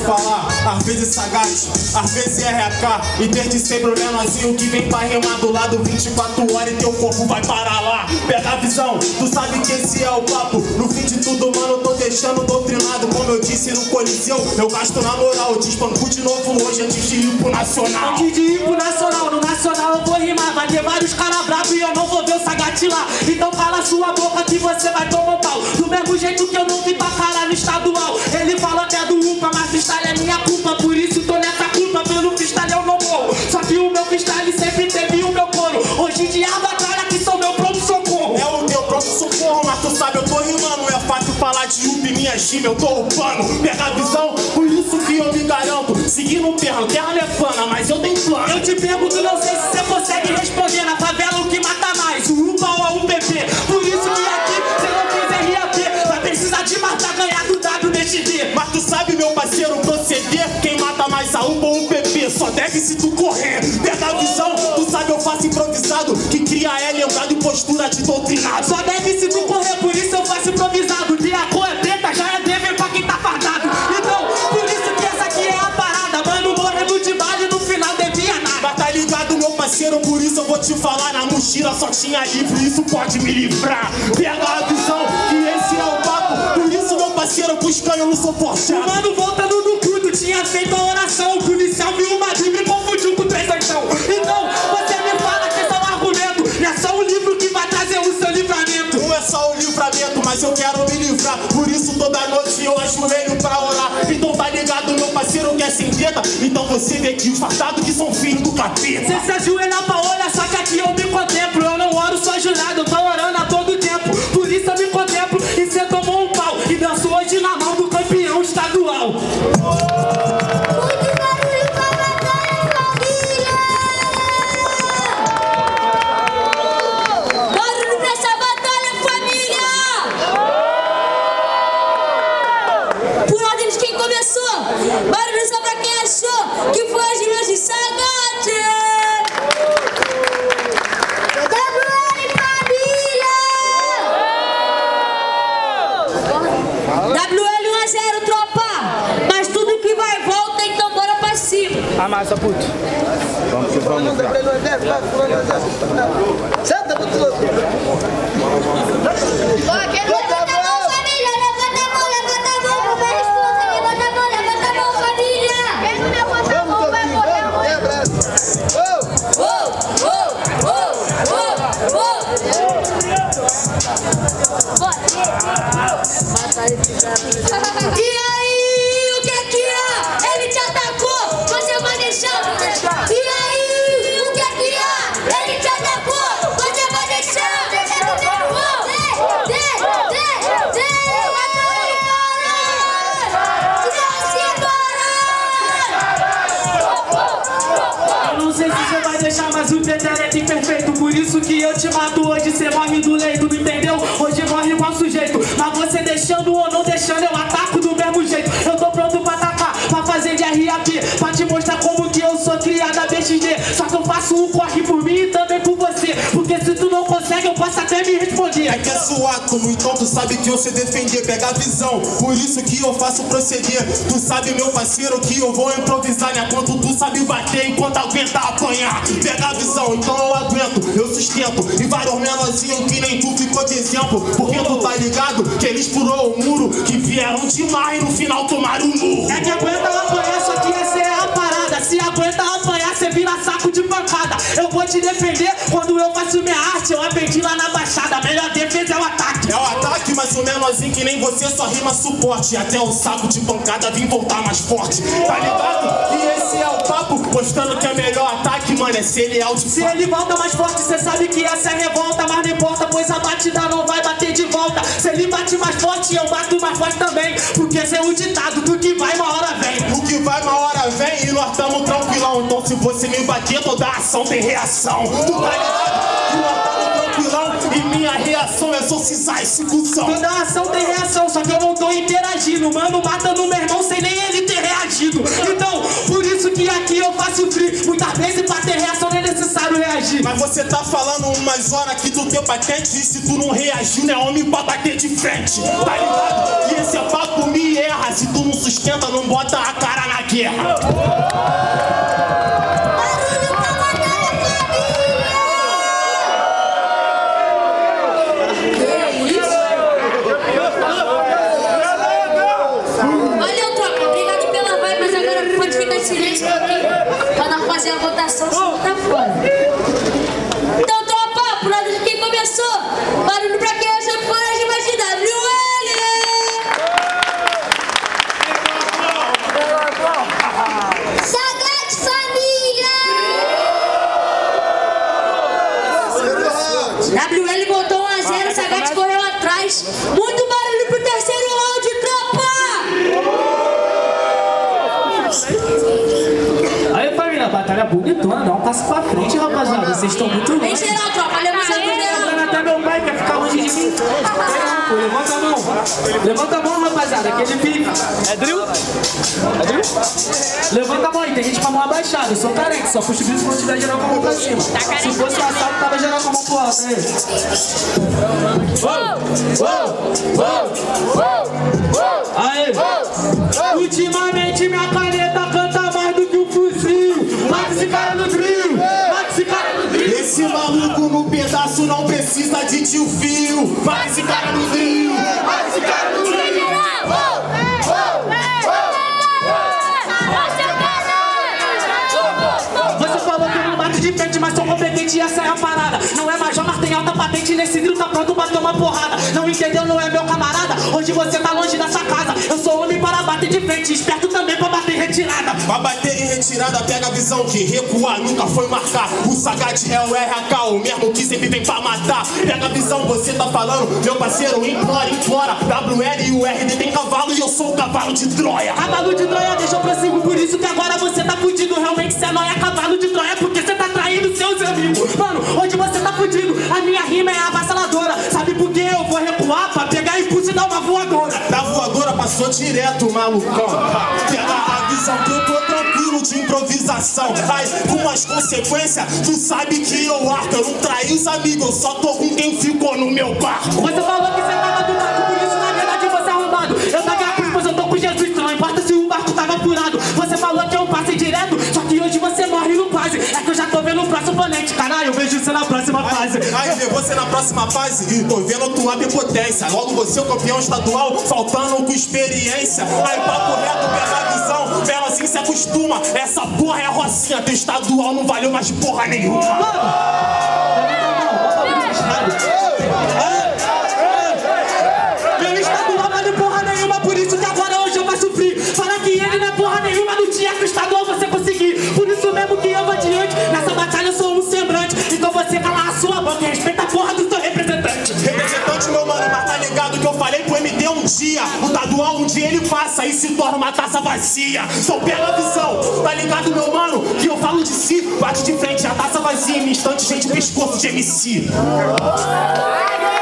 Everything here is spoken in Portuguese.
falar, às vezes sagaz, às vezes RH. E desde sempre o menorzinho que vem pra rimar do lado 24 horas e teu corpo vai parar lá. Pega a visão, tu sabe que esse é o papo. No fim de tudo, mano, eu tô deixando doutrinado. Como eu disse no Coliseu, eu gasto na moral. Eu te espanco de novo hoje antes de ir pro Nacional. Antes de ir pro Nacional, no Nacional eu vou rimar. Vai ter vários caras bravos e eu não vou ver o Sagat lá. Então cala sua boca que você vai tomar um pau. Do mesmo jeito que eu não vim pra cara no estadual. Ele fala até do UPA, mas freestyle é minha culpa. Por isso tô nessa culpa, pelo freestyle eu não morro. Só que o meu freestyle sempre teve o meu coro. Hoje em dia a batalha que sou meu próprio socorro. É o teu próprio socorro, mas tu sabe eu tô rimando. É fácil falar de UP e minha gímia, eu tô upando. Pega a visão, por isso que eu me garanto. Seguindo o terra não é pana, mas eu tenho plano. Eu te pergunto, não sei se você consegue responder. Na favela o que mata mais, o UPA ou a UPP? Por isso que aqui você não fez RAP. Vai precisar de matar, ganhar do WDXD. Mas tu sabe, meu parceiro, proceder. Quem mata mais a UPA ou o UPP só deve se tu correr. Pega a visão, tu sabe eu faço improvisado. Que cria é lembrado em postura de doutrinado. Só deve se tu correr, por isso eu faço improvisado. De a cor é preta, já é dever pra quem tá fardado. Então, por isso que essa aqui é a parada. Mano, morrendo de bala e no final devia nada. Mas tá ligado, meu parceiro, por isso eu vou te falar. Na mochila só tinha livro, isso pode me livrar. Pega a visão, que esse é o papo. Por isso, meu parceiro, buscando eu não sou forjado. Mano, voltando no culto, tinha feito a oração. O policial viu uma bíblia e confundiu com 3 ação. Então, você me fala que esse é um argumento. Não é só o livro que vai trazer o seu livramento. Não é só o livramento, mas eu quero me livrar. Por isso toda noite eu ajoelho pra orar. Então tá ligado, meu parceiro, que é sem treta. Então você vê que os fardados que são filhos do capeta. Você se ajoelha pra olhar, só que aqui eu me contemplo. Eu não oro só ajoelhado, eu tô orando a todo tempo. Por isso eu me contemplo e cê tomou um pau. E dançou hoje na mão do campeão estadual. Barulho só pra quem achou que foi as rimas de Sagat. WL família. WL 1-0, tropa. Mas tudo que vai e volta, então bora pra cima. Amassa, puto. Vamos que vamos. Senta, puto louco. E aí, o que é? Ele te atacou, você vai deixar. E aí, o que é? Ele te atacou, você vai deixar. Eu não sei se você vai deixar, mas o Peter é imperfeito. Por isso que eu te mato hoje, você morre do leito, não entendeu? Hoje morre igual sujeito. Mas você deixando ou não deixando, eu ataco do mesmo jeito. Eu tô pronto pra atacar, pra fazer de RAP, pra te mostrar como que eu sou criada BXD. Só que eu faço um corre por mim e também por você. Porque se tu não consegue, eu posso até me responder. É que é suátomo, então tu sabe que eu sei defender. Pega a visão, por isso que eu faço proceder. Tu sabe, meu parceiro, que eu vou improvisar, né? Quanto tu sabe bater, enquanto aguenta apanhar. Pega a visão, então eu aguento, eu sustento. E vários menorzinhos que nem tu ficou de exemplo. Porque tu tá ligado que eles furou o muro, que vieram demais e no final tomaram um murro. É que aguenta apanhar, só que essa é a parada. Se aguenta apanhar, cê vira saco de pancada. Eu vou te defender quando eu faço minha arte. Eu aprendi lá na Baixada, a melhor defesa é o ataque. É o ataque, mas o menorzinho que nem você só rima suporte. Até o saco de pancada vim voltar mais forte. Tá ligado? E esse é o papo, mostrando que é melhor ataque, mano, é ser leal de Se ele volta mais forte, cê sabe que essa é revolta. Mas não importa, pois a batida não vai bater de volta. Se ele bate mais forte, eu bato mais forte também. Porque esse é o ditado, do que vai uma hora vem. O que vai uma hora vem e nós tamo tranquilão. Então se você me bater, toda ação tem reação. Tu tá ligado? E nós tamo tranquilão e minha reação é exorcizar esse cuzão. Toda ação tem reação, só que eu não tô interagindo. Mano, mata no meu irmão sem nem ele ter reagido. Então, por isso que aqui eu faço free. Muitas vezes pra ter reação não é necessário reagir. Mas você tá falando umas horas que tu tem patente. E se tu não reagir, não é homem pra bater de frente. Tá ligado? E esse é papo me erra. Se tu não sustenta, não bota a cara votação, senão tá fora. Então, tropa, pro lado de quem começou, barulho pra quem achou que foi de mais de WL. Sagat família! WL botou 1 a 0, Sagat correu atrás. Muito barulho pro terceiro round, tropa! Aí, família, batalha bonitona, dá um passo pra frente, rapaziada. Vocês estão muito bem. Vem geral, tropa, leva essa geral. Até meu pai quer ficar longe de mim. Pô, levanta a mão. Levanta a mão, rapaziada, que ele fica. É drill? É drill? Levanta a mão aí, tem gente com a mão abaixada. Eu sou carente, só puxo o bicho quando tiver geral com a mão pra cima. Se fosse um assalto, tava geral com a mão pro alto, aí. Aí. Ultimamente minha caneta canta mais do que um fuzil. Mata esse cara no drill. Mata esse cara no drill. Esse maluco no pedaço não precisa de tio fio. Vai esse cara no drill. Vai esse cara no drill. Você falou que eu não bato de frente, mas sou competente e essa é a parada. Não é major, mas tem alta patente. Nesse drill tá pronto pra tomar porrada. Não entendeu, não é meu camarada. Hoje você tá longe dessa casa. Eu sou homem para bater de frente, esperto também pra bater em retirada. Pra bater em retirada, pega a visão que recuar nunca foi marcar. O Sagat é o RH, o mesmo que sempre vem pra matar. Pega a visão, você tá falando, meu parceiro, implora, implora. WL e o RD tem cavalo e eu sou o cavalo de Troia. Cavalo de Troia, deixa eu prossigo, por isso que agora você tá fudido. Realmente cê não é cavalo de Troia, porque você tá traindo seus amigos. Mano, hoje você tá fudido, a minha rima é avassaladora. Sabe por que eu vou recuar? Pra pegar impulso e dar uma voadora. Da voadora passou direto, malucão. Pega a visão que eu tô tranquilo de improvisação. Ai, com as consequências, tu sabe que eu arco. Eu não traí os amigos, eu só tô com quem ficou no meu barco. Você falou que você tava do barco, por isso na verdade você é arrombado. Eu paguei a cruz, pois eu tô com Jesus, não importa se o barco tava furado. Você falou que eu passei direto, só que hoje você morre no quase. É que eu já tô vendo o próximo oponente, caralho, eu vejo você na próxima fase. Ai, ver você na próxima fase e tô vendo tua potência. Logo você é o campeão estadual, faltando com experiência. Aí papo reto, pega a visão, vela assim se acostuma. Essa porra é a rocinha, teu estadual não valeu mais porra nenhuma. Meu estadual não vale porra nenhuma, por isso que agora hoje eu vou sofrer. Fala que ele não é porra nenhuma no dia que o estadual você conseguir. Por isso mesmo que eu vou adiante, nessa batalha eu sou um semblante. Então você cala a sua boca e respeita a porra do seu representante. Representante, meu mano, mas tá ligado que eu falei pro MD um dia. O estadual um dia ele passa e se torna uma taça vazia. Só pega a visão, tá ligado, meu mano? Que eu falo de si, bate de frente a taça vazia. Em instante, gente, pescoço de MC.